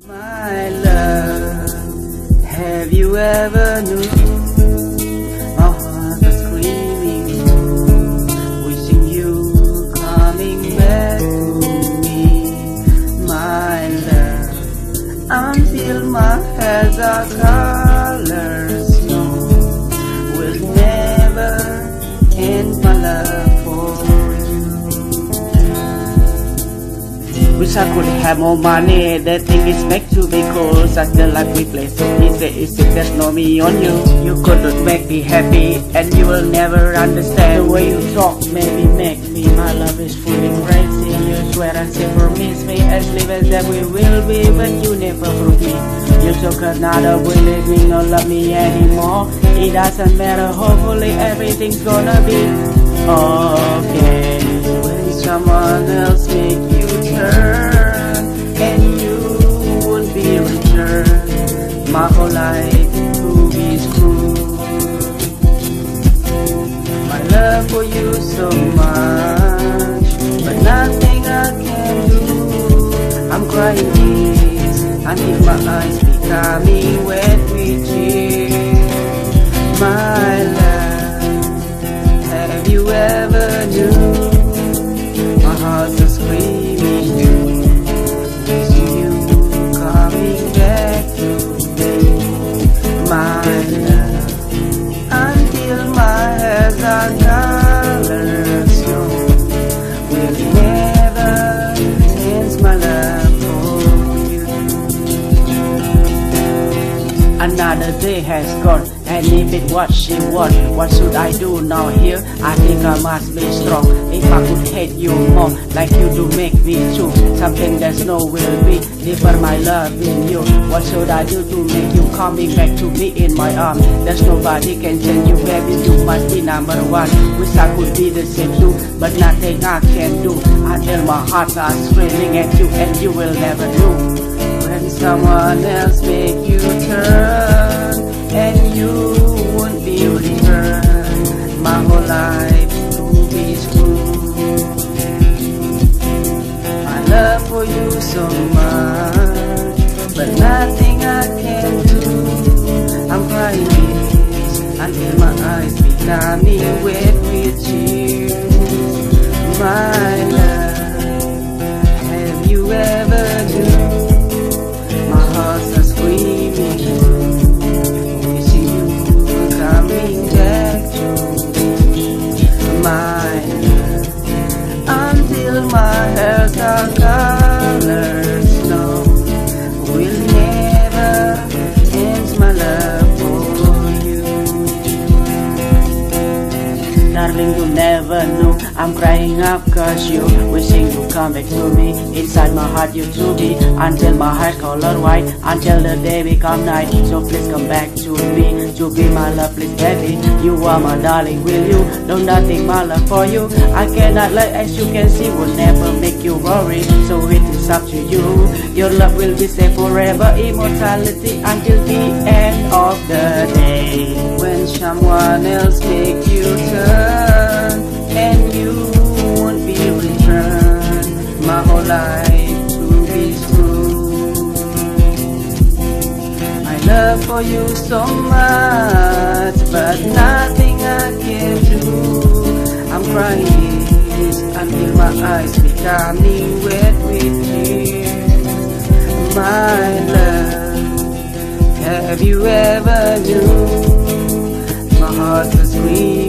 My love, have you ever knew my heart was screaming, wishing you coming back to me. My love, until my hair's are colors, no, will never end my love for you. Wish I could have more money, the thing is back to be cool. Such the life we play so easy, is it there's no me on you? You couldn't make me happy, and you will never understand. The way you talk maybe make me, my love is fully crazy. You swear and say promise me, as live as that we will be, but you never prove me. You took another believe me, no love me anymore. It doesn't matter, hopefully everything's gonna be okay. When someone else make you turn, and you won't be returned, my whole life to be screwed. My love for you so much, but nothing I can do. I'm crying tears until my eyes becoming wet with tears. My love, have you ever knew my heart's a screaming, wishing you coming back to me. My love, until my hair's are colors, no, will never end my love for you. Another day has gone, and if it what she want, what should I do now here? I think I must be strong. If I could hate you more, like you do make me too, something there's no will be, deeper my love in you. What should I do to make you coming back to me in my arms? There's nobody can change you, baby, you must be number one. Wish I could be the same too, but nothing I can do, until my heart starts screaming at you, and you will never know. When someone else make you turn, and you won't be returned, my whole life to be screwed. My love for you so much, but nothing I can do. I'm crying tears until my eyes becoming wet with tears. My love, have you ever knew my heart's a screaming, wishing you coming back to me. My love, until my hair's are colors, no, will never end my love for you. Darling, you never knew I'm crying up cause you wishing you come back to me. Inside my heart you to be, until my heart color white, until the day become night. So please come back to me, to be my love, please baby. You are my darling, will you? Know nothing my love for you. I cannot lie, as you can see, will never make you worry. So it is up to you, your love will be safe forever, immortality until the end of the day. When someone else make you turn, and you won't be returned, my whole life to be screwed. My love for you so much, but nothing I can do. I'm crying tears until my eyes becoming wet with tears. My love, have you ever knew my heart's a scream?